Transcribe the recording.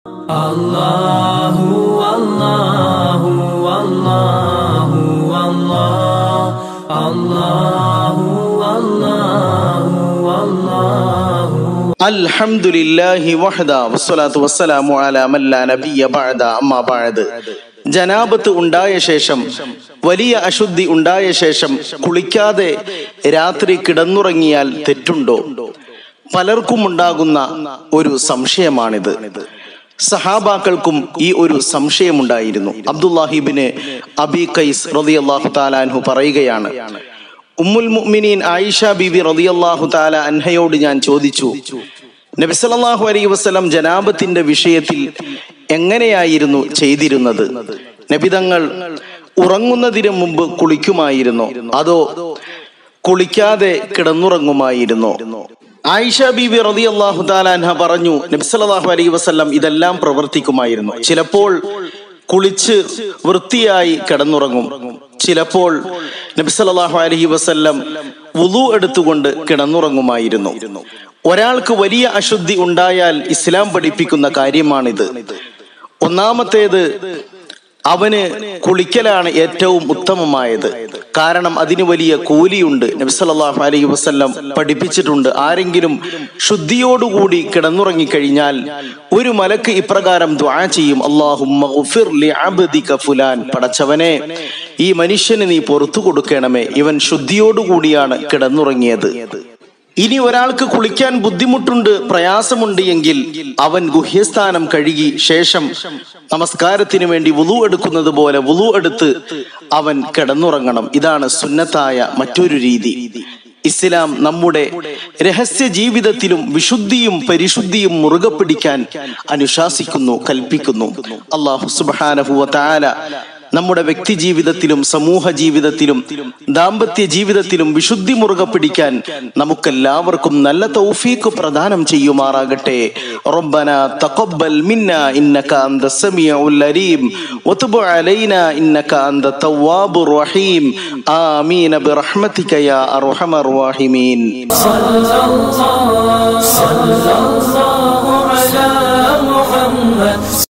Allahu Allahu Allahu Allahu Allahu Allahu Alhamdulillahi wahda wassalatu wassalamu ala man la nabiyya ba'da amma ba'd. ജനാബത്ത് ഉണ്ടായ ശേഷം, വലിയ അശുദ്ധി ഉണ്ടായ ശേഷം കുളിക്കാതെ രാത്രി കിടന്നുറങ്ങിയാൽ തെറ്റുണ്ടോ? പലർക്കും ഉണ്ടാകുന്ന ഒരു സംശയമാണിത്. സഹാബാക്കൾക്കും ഈ ഒരു സംശയമുണ്ടായിരുന്നു. അബ്ദുല്ലാഹി ഇബ്നു അബി ഖൈസ് റളിയല്ലാഹു തആല അൻഹു പറയുകയാണ്, ഉമ്മുൽ മുഅ്മിനീൻ ആയിഷ ബീബി റളിയല്ലാഹു തആല അൻഹയോട് ഞാൻ ചോദിച്ചു, നബി സല്ലല്ലാഹു അലൈഹി വസല്ലം ജനാബത്തിന്റെ വിഷയത്തിൽ എങ്ങനെയായിരുന്നു ചെയ്തിരുന്നത്? നബി തങ്ങൾ ഉറങ്ങുന്നതിന് മുമ്പ് കുളിക്കുമായിരുന്നോ, അതോ കുളിക്കാതെ കിടന്നുറങ്ങുമായിരുന്നോ? ആയിഷ ബീബി റളിയല്ലാഹു തആല അൻഹ പറഞ്ഞു, നബി സല്ലല്ലാഹു അലൈഹി വസല്ലം ഇതെല്ലാം പ്രവർത്തിക്കുമായിരുന്നു. ചിലപ്പോൾ കുളിച്ച് വൃത്തിയായി കിടന്നുറങ്ങും, ചിലപ്പോൾ നബി സല്ലല്ലാഹു അലൈഹി വസല്ലം വുളു എടുത്തുകൊണ്ട് കിടന്നുറങ്ങുമായിരുന്നു. ഒരാൾക്ക് വലിയ അശുദ്ധി ഉണ്ടായാൽ ഇസ്ലാം പഠിപ്പിക്കുന്ന കാര്യമാണിത്. ഒന്നാമത്തേത്, അവന് കുളിക്കലാണ് ഏറ്റവും ഉത്തമമായത്. കാരണം അതിന് വലിയ കൂലിയുണ്ട്. നബി സല്ലല്ലാഹു അലൈഹി വസല്ലം പഠിപ്പിച്ചിട്ടുണ്ട്, ആരെങ്കിലും ശുദ്ധിയോടുകൂടി കിടന്നുറങ്ങിക്കഴിഞ്ഞാൽ ഒരു മലക്ക് ഇപ്രകാരം ദുആ ചെയ്യും, അല്ലാഹുമ്മ ഗുഫിർ ലി അബ്ദിക ഫുലാൻ, പടച്ചവനെ ഈ മനുഷ്യന് നീ പുറത്തു കൊടുക്കണമേ, ഇവൻ ശുദ്ധിയോടുകൂടിയാണ് കിടന്നുറങ്ങിയത്. ഇനി ഒരാൾക്ക് കുളിക്കാൻ ബുദ്ധിമുട്ടുണ്ട്, പ്രയാസമുണ്ട് എങ്കിൽ അവൻ ഗുഹ്യസ്ഥാനം കഴുകി ശേഷം നമസ്കാരത്തിന് വേണ്ടി വുളു എടുക്കുന്നത് പോലെ വുളു എടുത്ത് അവൻ കിടന്നുറങ്ങണം. ഇതാണ് സുന്നത്തായ മറ്റൊരു രീതി. ഇസ്ലാം നമ്മുടെ രഹസ്യ ജീവിതത്തിലും വിശുദ്ധിയും പരിശുദ്ധിയും മുറുകെ പിടിക്കാൻ അനുശാസിക്കുന്നു, കൽപ്പിക്കുന്നു. അല്ലാഹു സുബ്ഹാനഹു വ തആല നമ്മുടെ വ്യക്തി ജീവിതത്തിലും സമൂഹ ജീവിതത്തിലും ദാമ്പത്യ ജീവിതത്തിലും വിശുദ്ധി മുറുകെ പിടിക്കാൻ നമുക്കെല്ലാവർക്കും നല്ല തൗഫീഖ് പ്രദാനം ചെയ്യുമാറാകട്ടെ. റബ്ബനാ തഖബ്ബൽ മിന്നാ ഇന്നക അൻതസ് സമീഉൽ അലീം വതുബ് അലൈനാ ഇന്നക അൻതത് തവ്വാബുർ റഹീം. ആമീൻ ബിറഹ്മതിക യാ അർഹമർ റഹീമീൻ. സല്ലല്ലാഹു അലാ മുഹമ്മദ്.